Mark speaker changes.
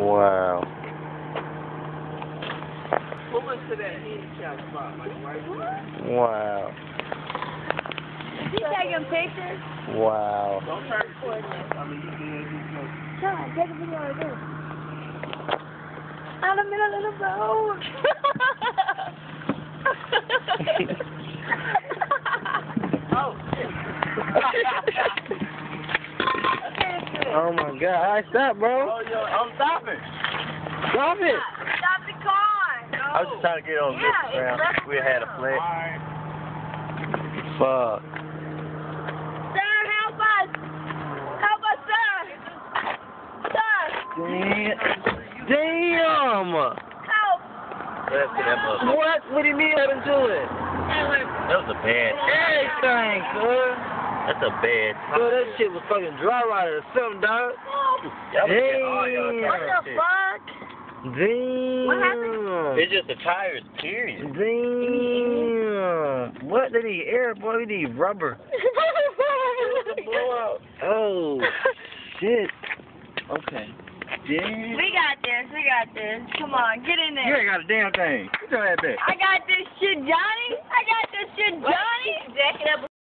Speaker 1: Wow.
Speaker 2: Pull us to that handicap spot, like right here.
Speaker 1: Wow.
Speaker 3: Is he taking pictures?
Speaker 1: Wow.
Speaker 2: Don't try to record this. I mean, you can
Speaker 3: Sean, take a video of this. Out of the middle of the road.
Speaker 2: Oh.
Speaker 1: Oh my God! Alright, stop, bro.
Speaker 2: Oh, yo, I'm stopping.
Speaker 1: Stop it.
Speaker 3: Stop the car. No.
Speaker 1: I was just trying to get on this
Speaker 3: Yeah,
Speaker 1: ground.
Speaker 3: it's
Speaker 1: We had a flag.
Speaker 2: Alright.
Speaker 1: Fuck.
Speaker 3: Sir, help us. Help us, sir. Sir,
Speaker 1: Damn.
Speaker 3: help.
Speaker 1: What? What do you mean happened to it?
Speaker 4: That was a bad
Speaker 1: Everything, cuz.
Speaker 4: That's a bad
Speaker 1: So that shit was fucking dry rotted or something, dog. Damn.
Speaker 3: What the fuck?
Speaker 1: Damn.
Speaker 3: What happened?
Speaker 4: It's just the tires, period.
Speaker 1: Damn. What? They need air, boy. We need rubber.
Speaker 4: Blowout.
Speaker 1: Oh, shit. Okay. Damn.
Speaker 3: We got this. We got this. Come on, get in
Speaker 1: You
Speaker 3: there.
Speaker 1: ain't got a damn thing. Get your ass back.
Speaker 3: I got this shit, Johnny. I got this shit, Johnny. Jack it up.